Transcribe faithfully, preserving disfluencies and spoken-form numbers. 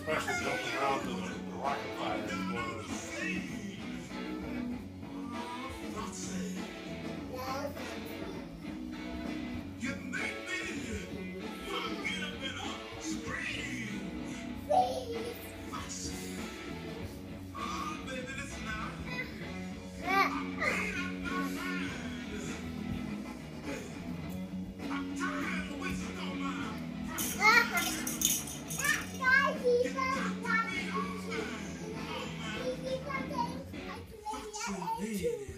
pressure jumping around to the, the rocket fire. You make me want to get up and up, scream. Oh, baby, listen now. I'm made up my mind. I'm tired of wasting all my precious time. Get back to me, oh man.